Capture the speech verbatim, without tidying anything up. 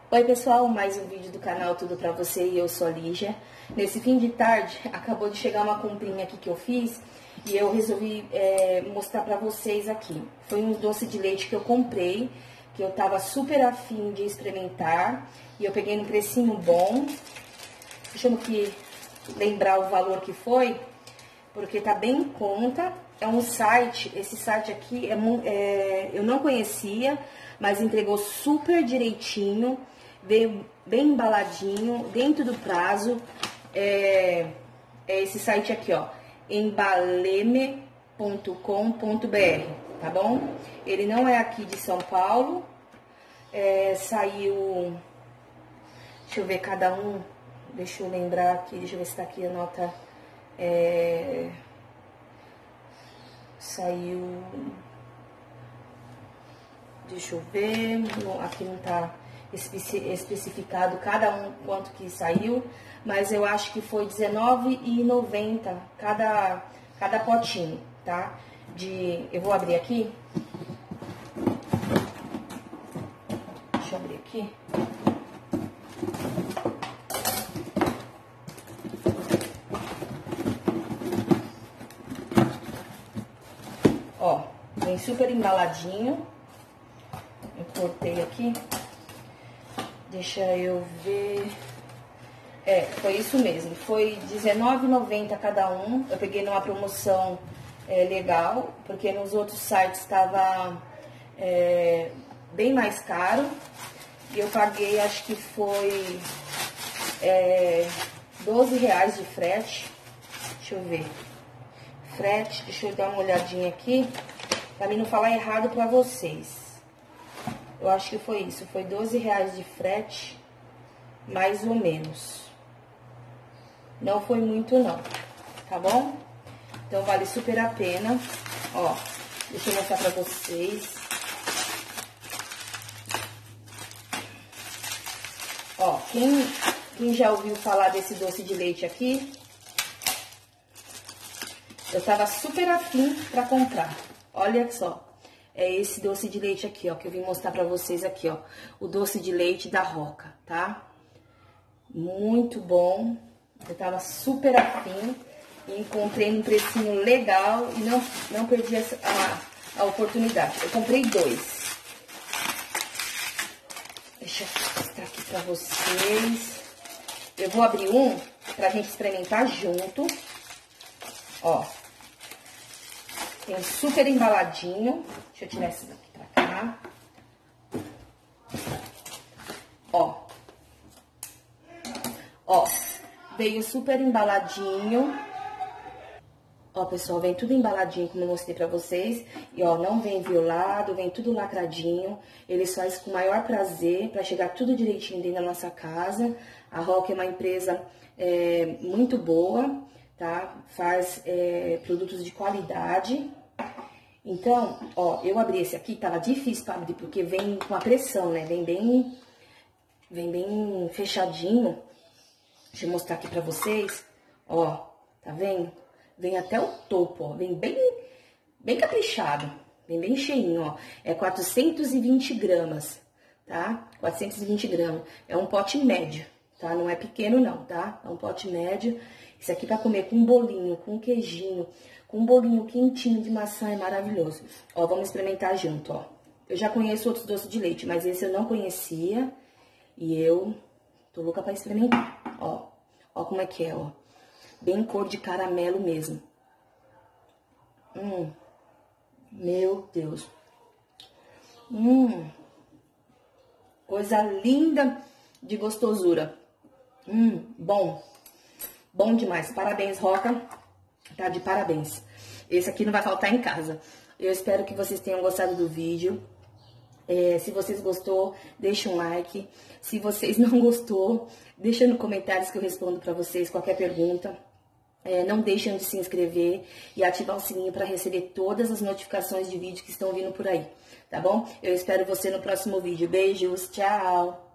Oi pessoal, mais um vídeo do canal Tudo Pra Você e eu sou a Lígia. Nesse fim de tarde, acabou de chegar uma comprinha aqui que eu fiz e eu resolvi é, mostrar pra vocês aqui. Foi um doce de leite que eu comprei, que eu tava super afim de experimentar e eu peguei num precinho bom. Deixa eu aqui lembrar o valor que foi, porque tá bem em conta. É um site, esse site aqui é, é, eu não conhecia, mas entregou super direitinho, veio bem embaladinho, dentro do prazo. É, é esse site aqui, ó, embaleme ponto com ponto br, tá bom? Ele não é aqui de São Paulo, é, saiu, deixa eu ver cada um, deixa eu lembrar aqui, deixa eu ver se tá aqui a nota, é... Saiu, deixa eu ver, aqui não tá especificado cada um quanto que saiu, mas eu acho que foi dezenove reais e noventa centavos cada, cada potinho, tá? De, eu vou abrir aqui, deixa eu abrir aqui. Ó, vem super embaladinho. Eu cortei aqui. Deixa eu ver. É, foi isso mesmo. Foi dezenove reais e noventa centavos cada um. Eu peguei numa promoção é, legal, porque nos outros sites estava é, bem mais caro. E eu paguei, acho que foi é, doze reais de frete. Deixa eu ver. Frete, deixa eu dar uma olhadinha aqui, pra mim não falar errado pra vocês. Eu acho que foi isso, foi doze reais de frete, mais ou menos. Não foi muito não, tá bom? Então vale super a pena. Ó, deixa eu mostrar pra vocês. Ó, quem, quem já ouviu falar desse doce de leite aqui, eu tava super afim pra comprar. Olha só, é esse doce de leite aqui, ó, que eu vim mostrar pra vocês aqui, ó. O doce de leite da Roca, tá? Muito bom. Eu tava super afim e encontrei num precinho legal e não, não perdi a, a, a oportunidade. Eu comprei dois. Deixa eu mostrar aqui pra vocês. Eu vou abrir um pra gente experimentar junto. Ó, tem super embaladinho. Deixa eu tirar esse daqui pra cá. Ó. Ó, veio super embaladinho. Ó, pessoal, vem tudo embaladinho, como eu mostrei pra vocês. E, ó, não vem violado, vem tudo lacradinho. Eles fazem com o maior prazer pra chegar tudo direitinho dentro da nossa casa. A Roca é uma empresa é, muito boa, tá? Faz é, produtos de qualidade. Então, ó, eu abri esse aqui, tava difícil pra abrir, porque vem com a pressão, né? Vem bem, vem bem fechadinho. Deixa eu mostrar aqui pra vocês. Ó, tá vendo? Vem até o topo, ó. Vem bem, bem caprichado. Vem bem cheinho, ó. É quatrocentos e vinte gramas, tá? quatrocentos e vinte gramas. É um pote médio, tá? Não é pequeno, não, tá? É um pote médio. Isso aqui pra comer com um bolinho, com um queijinho, com um bolinho quentinho de maçã é maravilhoso. Ó, vamos experimentar junto, ó. Eu já conheço outros doces de leite, mas esse eu não conhecia. E eu tô louca pra experimentar. Ó, ó como é que é, ó. Bem cor de caramelo mesmo. Hum, meu Deus. Hum, coisa linda de gostosura. Hum, bom. Bom demais. Parabéns, Roca. Tá de parabéns. Esse aqui não vai faltar em casa. Eu espero que vocês tenham gostado do vídeo. É, se vocês gostou, deixa um like. Se vocês não gostou, deixa nos comentários que eu respondo pra vocês qualquer pergunta. É, não deixem de se inscrever e ativar o sininho para receber todas as notificações de vídeo que estão vindo por aí, tá bom? Eu espero você no próximo vídeo. Beijos, tchau!